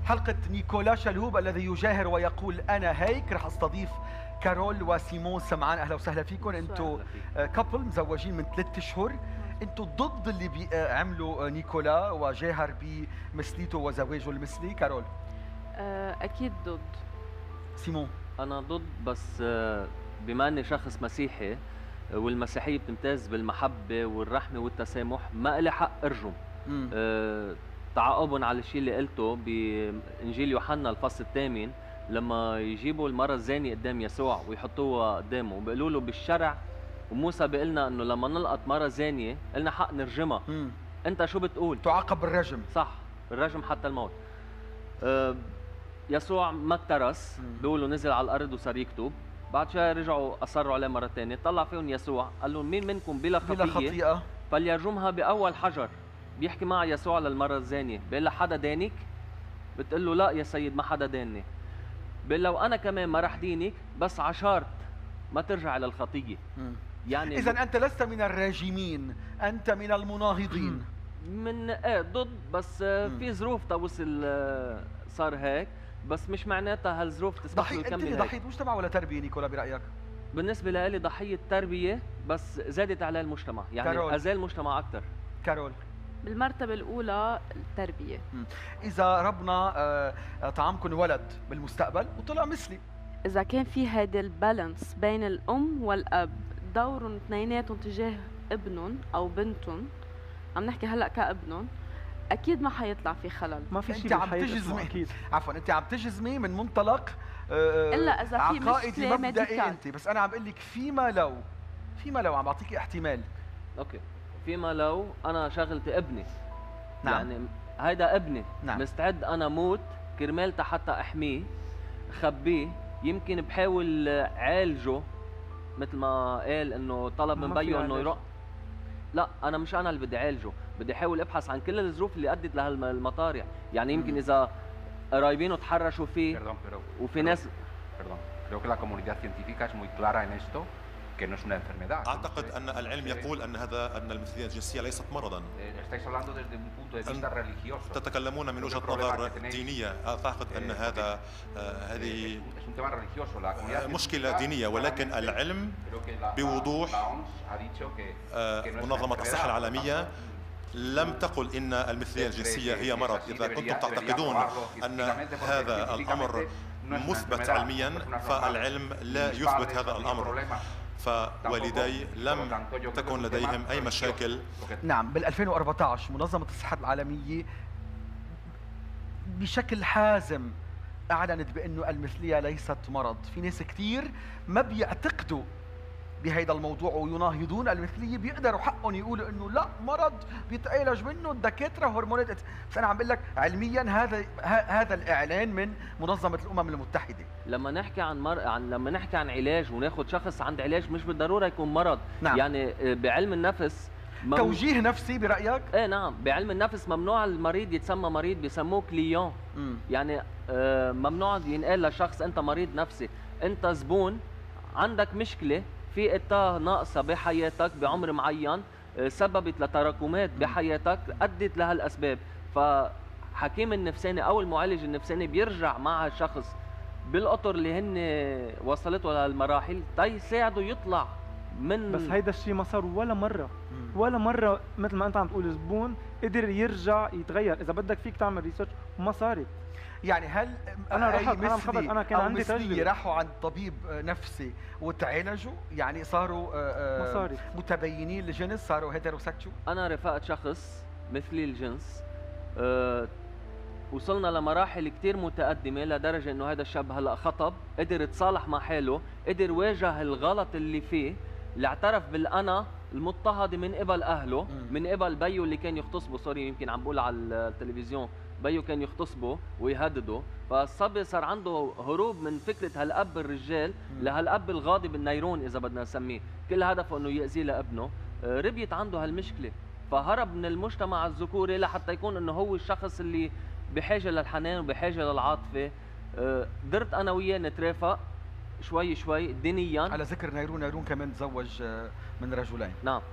حلقة نيكولا شلهوب الذي يجاهر ويقول أنا هيك. رح استضيف كارول وسيمون سمعان. أهلا وسهلا فيكم. أنتوا كابل مزوجين من 3 أشهر. أنتوا ضد اللي بيعملوا نيكولا وجاهر بمثليته وزواجه المثلي؟ كارول. أكيد ضد. سيمون. أنا ضد، بس بما أني شخص مسيحي والمسيحية بتمتاز بالمحبة والرحمة والتسامح، ما إلي حق أرجم. تعاقبا على الشيء اللي قلته بإنجيل يوحنا الفصل 8 لما يجيبوا المرة الزانية قدام يسوع ويحطوها قدامه وبيقولوا له بالشرع، وموسى بيقلنا انه لما نلقط مرة زانية لنا حق نرجمها. انت شو بتقول؟ تعاقب بالرجم. صح، بالرجم حتى الموت. يسوع ما اكترس، بيقولوا نزل على الارض وصار يكتب. بعد شوي رجعوا اصروا عليه مرة ثانية، طلع فيهم يسوع قال لهم مين منكم بلا خطيئة فليرجمها بأول حجر. بيحكي مع يسوع للمرة الزانية، بيقول لها حدا دانك؟ بتقول له لا يا سيد ما حدا داني. بيقول لها وانا كمان ما رح دينك، بس عشرت ما ترجع للخطية. يعني إذا أنت لست من الراجمين، أنت من المناهضين. من ضد، بس في ظروف توصل صار هيك، بس مش معناتها هالظروف تسمح له يكمل هيك. أنت ضحية مجتمع ولا تربية نيكولا برأيك؟ بالنسبة لي ضحية تربية، بس زادت على المجتمع، يعني أذى المجتمع أكثر. كارول. بالمرتبة الأولى التربية. إذا ربنا طعمكم ولد بالمستقبل وطلع مثلي، إذا كان في هيدا البالانس بين الأم والأب، دورهم اثنيناتهم تجاه ابنهم أو بنتهم، عم نحكي هلأ كابنهم، أكيد ما حيطلع في خلل. ما في شيء عم تجزمي، أكيد عفوا أنت عم تجزمي من منطلق إلا إذا في عقائدي مبدئي أنت، بس أنا عم بقول لك فيما لو عم بعطيكي احتمال. أوكي، فيما لو أنا شغلتي ابني. نعم. يعني هيدا ابني. نعم. مستعد أنا موت كرمال حتى أحميه، خبيه، يمكن بحاول عالجه مثل ما قال إنه طلب من بيو إنه يروح. لا، أنا مش أنا اللي بدي عالجه، بدي أحاول أبحث عن كل الظروف اللي أدت لهالمطارح. يعني يمكن إذا قرايبينه تحرشوا فيه وفي ناس. Creo que la comunidad científica es muy clara en esto. أعتقد أن العلم يقول أن المثلية الجنسية ليست مرضا. تتكلمون من وجهة نظر دينية. أعتقد أن هذه مشكلة دينية، ولكن العلم بوضوح، منظمة الصحة العالمية لم تقل إن المثلية الجنسية هي مرض. إذا كنتم تعتقدون أن هذا الأمر مثبت علميا، فالعلم لا يثبت هذا الأمر. فوالدي لم تكن لديهم أي مشاكل. نعم، بال 2014 منظمة الصحة العالمية بشكل حازم أعلنت بأنه المثلية ليست مرض. في ناس كتير ما بيعتقدوا بهيدا الموضوع ويناهضون المثلية، بيقدروا حقهم يقولوا انه لا مرض بيتعالج منه الدكاترة هرمونات. بس انا عم بقول لك علميا هذا الاعلان من منظمة الامم المتحدة. لما نحكي لما نحكي عن علاج وناخذ شخص عند علاج مش بالضرورة يكون مرض. نعم. يعني بعلم النفس توجيه نفسي برأيك؟ ايه نعم، بعلم النفس ممنوع المريض يتسمى مريض، بيسموه كليون. يعني ممنوع ينقال لشخص انت مريض نفسي. انت زبون عندك مشكلة في إتاه ناقصة بحياتك بعمر معين، سببت لتراكمات بحياتك أدت لهالأسباب. فحكيم النفساني أو المعالج النفساني بيرجع مع الشخص بالأطر اللي هن وصلته لهالمراحل تيساعده يطلع من. بس هيدا الشيء ما صار ولا مرة مثل ما أنت عم تقول زبون قدر يرجع يتغير. إذا بدك فيك تعمل ريسيرش وما صارت. يعني هل أنا كان عندي تجربة راحوا عند طبيب نفسي وتعالجوا؟ يعني صاروا متبينين الجنس، صاروا هيتروسكشوال؟ أنا رفقت شخص مثلي الجنس، وصلنا لمراحل كتير متقدمة لدرجة إنه هذا الشاب هلأ خطب، قدر يتصالح مع حاله، قدر واجه الغلط اللي فيه، اللي اعترف بالأنا المضطهد من قبل أهله، من قبل بيو اللي كان يغتصبه. سوري يمكن عم بقول على التلفزيون، بيو كان يغتصبه ويهدده. فالصبي صار عنده هروب من فكرة هالأب الرجال لهالأب الغاضب النيرون إذا بدنا نسميه، كل هدفه إنه يأذي لابنه. ربيت عنده هالمشكلة، فهرب من المجتمع الذكوري لحتى يكون إنه هو الشخص اللي بحاجة للحنان وبحاجة للعاطفة. قدرت أنا وياه نترافق شوي شوي دينيا. على ذكر نيرون كمان تزوج من رجلين. نعم.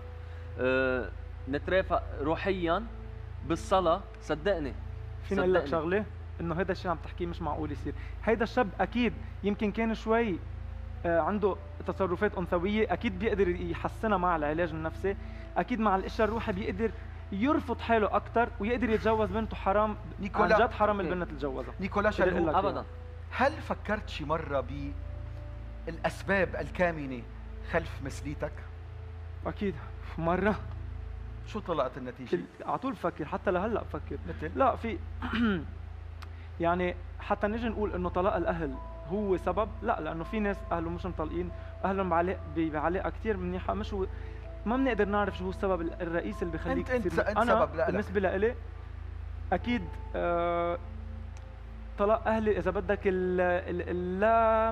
نترافق روحيا بالصلاة. صدقني فيني اقول لك شغله؟ انه هذا الشيء عم تحكيه مش معقول يصير. هيدا الشاب اكيد يمكن كان شوي عنده تصرفات انثويه، اكيد بيقدر يحسنها مع العلاج النفسي، اكيد مع الاشياء الروحي بيقدر يرفض حاله اكثر ويقدر يتجوز بنته. حرام عن جد، حرام البنت تتجوزها. نيكولا شلهوب، ابدا. هل فكرت شي مره بالاسباب الكامنه خلف مثليتك؟ اكيد مره. شو طلعت النتيجه؟ على طول بفكر، حتى لهلا بفكر. مثل؟ لا في يعني حتى نجي نقول انه طلاق الاهل هو سبب، لا، لانه في ناس اهله مش مطلقين، اهلهم بعلاقه كثير منيحه، مش هو، ما بنقدر نعرف شو هو السبب الرئيسي اللي بخليك انت تصير. انت انا سبب لإلك. بالنسبه لإلي اكيد طلاق اهلي اذا بدك لا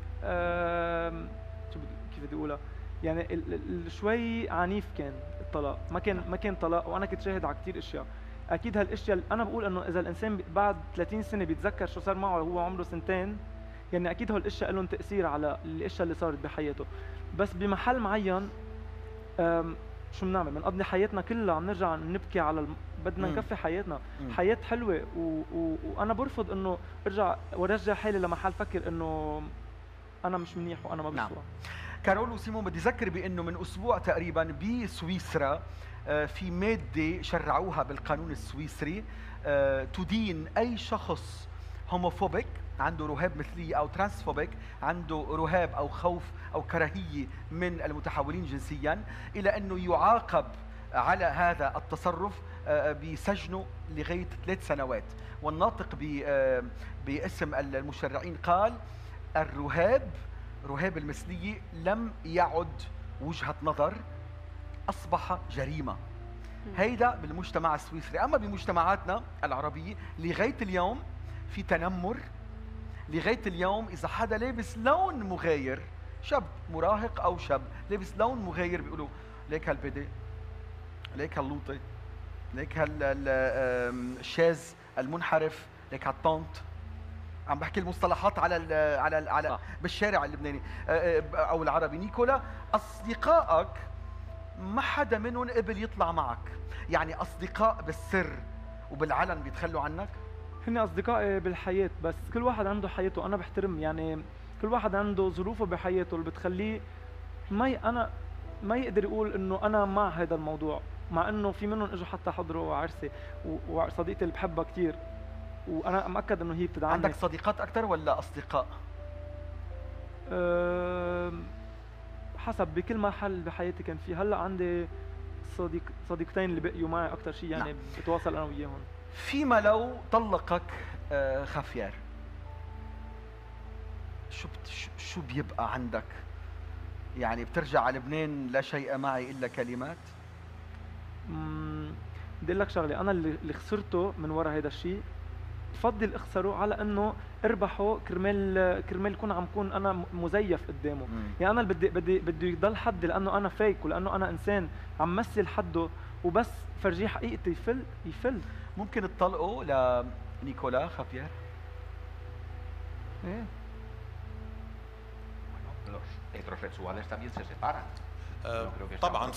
شو كيف بدي اقولها، يعني شوي عنيف كان الطلاق، ما كان طلاق، وانا كنت شاهد على كثير اشياء. اكيد هالاشياء انا بقول انه اذا الانسان بعد 30 سنه بيتذكر شو صار معه وهو عمره سنتين، يعني اكيد هالاشياء لهم تاثير على الاشياء اللي صارت بحياته. بس بمحل معين شو بنعمل؟ بنقضي حياتنا كلها عم نرجع نبكي على بدنا نكفي حياتنا. حياة حلوة وانا برفض انه ارجع حالي لمحل فكر انه انا مش منيح وانا ما بسوى. كارول وسيمون، بدي اذكر بانه من اسبوع تقريبا بسويسرا في ماده شرعوها بالقانون السويسري تدين اي شخص هوموفوبيك عنده رهاب مثلي او ترانسفوبيك عنده رهاب او خوف او كراهيه من المتحولين جنسيا الى انه يعاقب على هذا التصرف بسجنه لغايه 3 سنوات. والناطق باسم المشرعين قال رهاب المثليه لم يعد وجهه نظر، اصبح جريمه. هيدا بالمجتمع السويسري. اما بمجتمعاتنا العربيه لغايه اليوم في تنمر. لغايه اليوم اذا حدا لابس لون مغاير، شاب مراهق او شاب لابس لون مغاير، بيقولوا ليك هالبدي، ليك هاللوطي، ليك الشاذ المنحرف، ليك هالطونت. عم بحكي المصطلحات على بالشارع اللبناني او العربي. نيكولا، اصدقائك ما حدا منهم قبل يطلع معك، يعني اصدقاء بالسر وبالعلن بيتخلوا عنك؟ هن اصدقائي بالحياه، بس كل واحد عنده حياته. انا بحترم، يعني كل واحد عنده ظروفه بحياته اللي بتخليه ما يقدر يقول انه انا مع هذا الموضوع، مع انه في منهم اجوا حتى حضروا عرسي، وصديقتي اللي بحبها كثير وانا مأكد انه هي بتدعمني. عندك صديقات اكثر ولا اصدقاء؟ حسب، بكل محل بحياتي كان في. هلا عندي صديقتين اللي بقيوا معي اكثر شيء، يعني نعم. بتواصل انا وياهم. فيما لو طلقك خافيار، شو بيبقى عندك؟ يعني بترجع على لبنان لا شيء معي الا كلمات؟ بدي اقول لك شغله، انا اللي خسرته من وراء هذا الشيء بفضل اخسره على انه اربحه كرمال يكون عم كون انا مزيف قدامه. يعني انا بدي يضل حدي لانه انا فيك، ولانه انا انسان عم مثل حده وبس فرجيه حقيقتي يفل. ممكن تطلقوا لنيكولا خافيار؟ ايه. Los heterosexuales también se separan. طبعا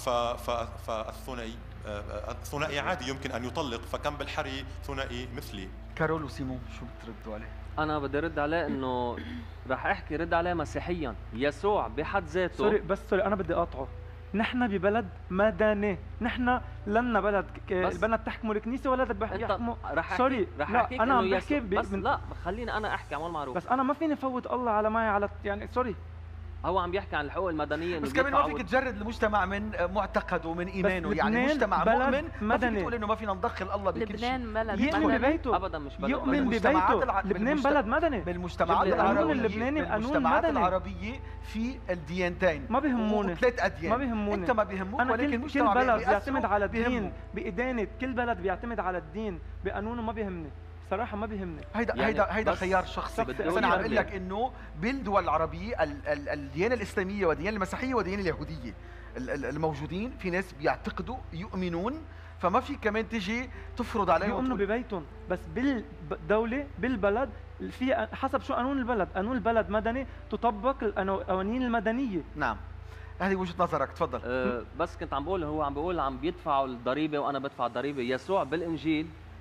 فالثنائي عادي يمكن ان يطلق، فكم بالحري ثنائي مثلي. كارول وسيمون، شو بتردوا عليه؟ انا بدي رد عليه انه رح احكي رد عليه مسيحيا. يسوع بحد ذاته سوري انا بدي اقاطعه. نحن ببلد مدني، نحن لنا بلد البلد تحكموا الكنيسه ولا بيحكموا. سوري لا انا عم بحكي بس لا خليني انا احكي عمال معروف. بس انا ما فيني فوت الله على معي على، يعني سوري. هو عم بيحكي عن الحقوق المدنيه، بس كمان ما فيك تجرد المجتمع من معتقده ومن ايمانه. يعني مجتمع مؤمن ما فيك تقول انه ما فينا ندخل الله بكل شيء. لبنان بلد يؤمن ببيته، ابدا مش بلد يؤمن ببيته. لبنان بلد مدني. بالمجتمعات العربيه اللبناني القانون مدني. العربيه في الديانتين ما بيهموني، وثلاث اديان. ما بيهموني، انت ما بيهموك، ولكن كل بلد بيعتمد على الدين بإدانة. كل بلد بيعتمد على الدين بقانونه. ما بيهمني صراحه، ما بيهمني. هيدا خيار شخصي. بس انا عم اقول لك انه بالدول العربيه الديانه الاسلاميه والديانه المسيحيه والديانه اليهوديه الموجودين، في ناس بيعتقدوا يؤمنون، فما في كمان تيجي تفرض عليهم. يؤمنوا ببيتهم، بس بالدوله بالبلد في حسب شو قانون البلد. قانون البلد مدني، تطبق القوانين المدنيه. نعم، هذه وجهه نظرك، تفضل. بس كنت عم بقول، هو عم بيقول عم بيدفعوا الضريبه وانا بدفع الضريبه. يسوع بالانجيل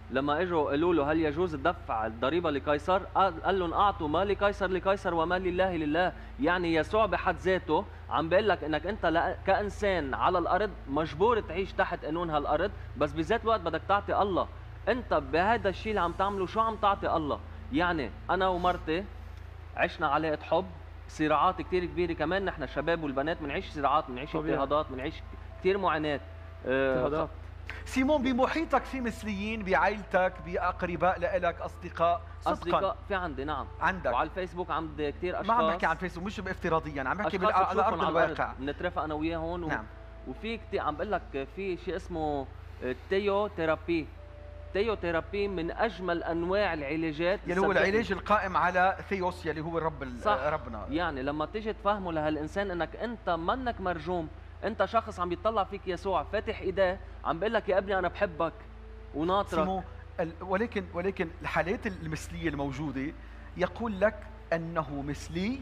لما اجوا قالوا له هل يجوز دفع الضريبه لقيصر، قال لهم اعطوا ما لقيصر لقيصر وما لله لله. يعني يسوع بحد ذاته عم بيقول لك انك انت كانسان على الارض مجبور تعيش تحت قانون هالارض، بس بذات الوقت بدك تعطي الله. انت بهذا الشيء اللي عم تعمله شو عم تعطي الله؟ يعني انا ومرتي عشنا علاقه حب، صراعات كثير كبيره، كمان نحن الشباب والبنات بنعيش صراعات، بنعيش اضطهادات، بنعيش كثير معاناه. اضطهادات. سيمون، بمحيطك في مثليين، بعائلتك، باقرباء لك، اصدقاء؟ اصدقاء في عندي، نعم. عندك؟ وعلى الفيسبوك عندي كثير اشخاص. ما عم بحكي عن فيسبوك، مش افتراضيا، عم بحكي على ارض الواقع. بنترافق انا وياهم نعم. وفي كثير عم بقول لك في شيء اسمه تيو ثيرابي. تيو ثيرابي من اجمل انواع العلاجات، يلي هو العلاج القائم على ثيوس يلي هو ربنا. يعني لما تيجي تفهمه لهالانسان انك انت منك مرجوم، انت شخص عم يطلع فيك يسوع فاتح ايديه عم بيقول لك يا ابني انا بحبك وناطرك. ولكن الحالات المثليه الموجوده يقول لك انه مثلي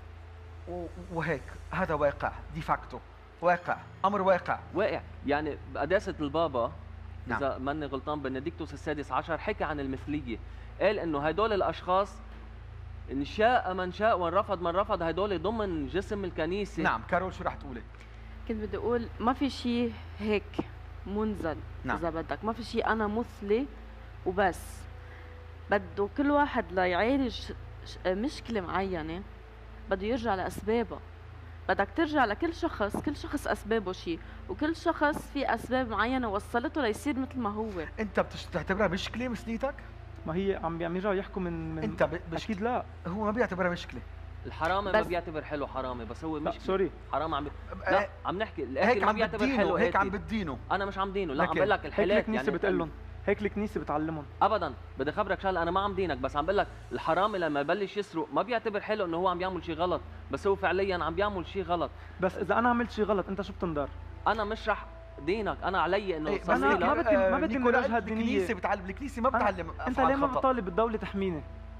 وهيك، هذا واقع ديفاكتو، واقع، امر واقع. يعني بقداسه البابا نعم. اذا ماني غلطان بنديكتوس السادس عشر حكى عن المثليه، قال انه هدول الاشخاص ان شاء من شاء وان رفض من رفض هدول ضمن جسم الكنيسه. نعم. كارول شو رح تقولي؟ كنت بدي اقول ما في شيء هيك منزل. نعم. اذا بدك ما في شيء انا مثلي وبس، بده كل واحد ليعالج مشكله معينه بده يرجع لاسبابها. بدك ترجع لكل شخص، كل شخص اسبابه شيء، وكل شخص في اسباب معينه وصلته ليصير مثل ما هو. انت بتعتبرها مشكله مثليتك؟ ما هي عم يرجعوا يحكوا من انت اكيد لا، هو ما بيعتبرها مشكله. الحرامي ما بيعتبر حلو حرامي، بس هو مش سوري حرام لا عم نحكي هيك ما بيعتبر حلو، هيك عم بتدينه. انا مش عم دينه، لا عم بقول لك هيك الحالات. الكنيسه يعني بتقول لهم، هيك الكنيسه بتعلمهم. ابدا بدي خبرك شغله، انا ما عم دينك، بس عم بقول لك الحرامي لما يبلش يسرق ما بيعتبر حلو انه هو عم يعمل شيء غلط، بس هو فعليا عم بيعمل شيء غلط. بس اذا انا عملت شيء غلط انت شو بتنضر؟ انا مش رح دينك، انا علي انه انا ما بدي من الوجهه الدينيه. الكنيسه ما بتعلم. انت ليه ما بتطالب الدوله تحميني؟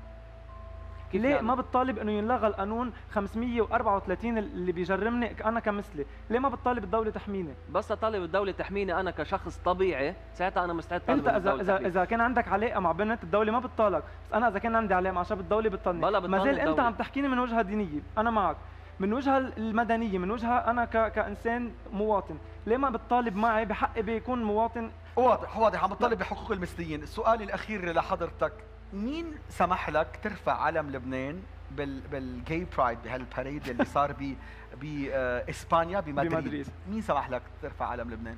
ليه يعني؟ ما بتطالب انه ينلغى القانون 534 اللي بيجرمني انا كمثلي؟ ليه ما بتطالب الدوله تحميني؟ بس اطالب الدوله تحميني انا كشخص طبيعي، ساعتها انا مستعد انت اذا كان عندك علاقه مع بنت الدوله ما بتطالك، بس انا اذا كان عندي علاقه مع شاب الدوله بتطالني. ما زال انت عم تحكيني من وجهه دينيه، انا معك. من وجهه المدنيه، من وجهه انا كانسان مواطن، ليه ما بتطالب معي بحقي بيكون مواطن؟ واضح عم بتطالب بحقوق المثليين. السؤال الاخير لحضرتك، مين سمح لك ترفع علم لبنان بالجاي برايد، بهالباريد اللي صار باسبانيا بمدريد؟ مين سمح لك ترفع علم لبنان؟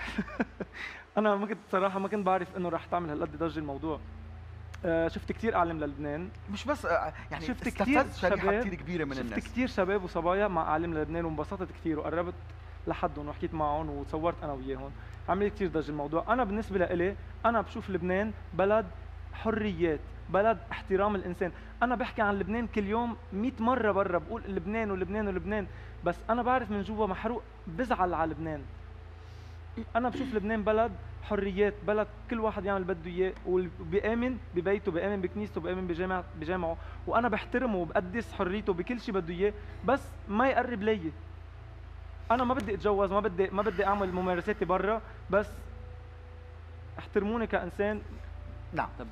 انا ما كنت صراحه ما كنت بعرف انه رح تعمل هالقد ضجه الموضوع. شفت كثير اعلام للبنان، مش بس يعني شفت كثير شريحه كثير كبيره من الناس. شفت كثير شباب وصبايا مع اعلام للبنان وانبسطت كثير وقربت لحدهم وحكيت معهم وتصورت انا وياهم. عمل كثير ضجه الموضوع. انا بالنسبه لإلي انا بشوف لبنان بلد حريات، بلد احترام الانسان. انا بحكي عن لبنان كل يوم 100 مره برا، بقول لبنان ولبنان ولبنان، بس انا بعرف من جوا محروق، بزعل على لبنان. انا بشوف لبنان بلد حريات، بلد كل واحد يعمل بده اياه، وبيامن ببيته، بيامن بكنيسته، بيامن بجامعه، وانا بحترمه وبقدس حريته بكل شيء بده اياه، بس ما يقرب لي. انا ما بدي اتجوز، ما بدي اعمل ممارساتي برا، بس احترموني كانسان. نعم.